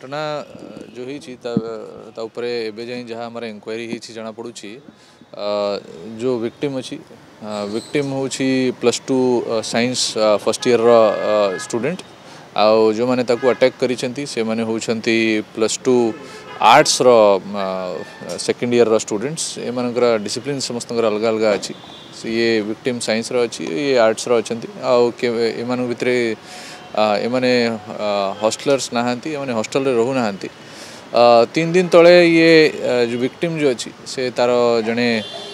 घटना जो होती एबे जाए जहाँ आम इंक्वायरी होती जना पड़ू जो विक्टिम अच्छी विक्टिम हूँ +2 साइंस फर्स्ट ईयर स्टूडेंट आउ जो मैंने अटैक करी से माने होती +2 आर्ट्स सेकेंड ईयर स्टूडेंट्स एमनकर डिसिप्लिन समस्त अलग अलग अच्छी ये विक्टिम साइंस अच्छी ये आर्ट्स आम भितर एमाने हॉस्टलर्स नहांती एमाने हॉस्टल रे रहू नहांती 3 दिन तले ये जो विक्टिम जो अच्छी से तार जड़े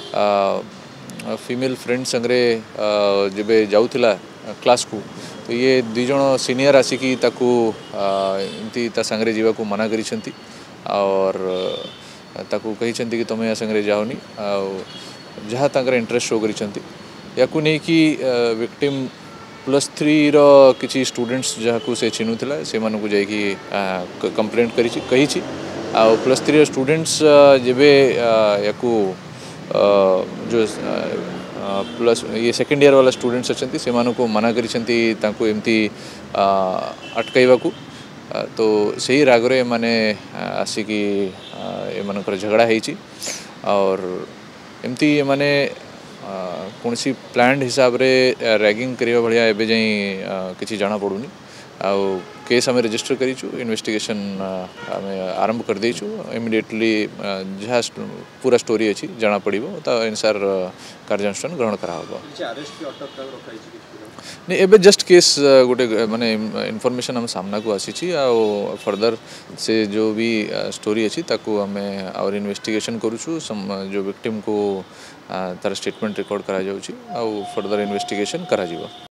फीमेल फ्रेंड संगे जब जाऊला क्लास को तो ये दुई जन सीनियर आसिकी एमती सांगे जावाक मना करी और ताकू कही कि तुम या संगे जाओनी जहाँ तांकर इंटरेस्ट शो करी या विक्टिम +3 किसी स्टूडेंट्स जहाँ से चिन्हुला से मानू जाकि कंप्लेंट कही +3 स्टूडेंट्स जेबे या जो प्लस ये सेकेंड ईयर वाला स्टूडेंट्स अच्छा से मना करमती अटकैवा तो सही रागरे माने आसिकी एमनकर झगड़ा होती और एमती माने कौन सी प्लान्ड हिसाब रे रैगिंग करने भाया एवं जाए किसी जाना पड़ूनी आउ केस आम रजिस्टर करूँ इन्वेस्टिगेशन आम आरंभ कर देचु इमिडिएटली जहाँ पूरा स्टोरी अच्छी जना पड़ो अनुसार कार्यानुष्ठान ग्रहण करा नहीं एबे जस्ट केस गोटे माने इनफॉरमेशन हम सामना को आसी फर्दर से जो भी स्टोरी अच्छी ताकू आम आवर इन्वेस्टिगेशन करुचु जो विक्टिम को तार स्टेटमेंट रिकॉर्ड करा जाउची आउ फर्दर इन्वेस्टिगेशन करा जीवो।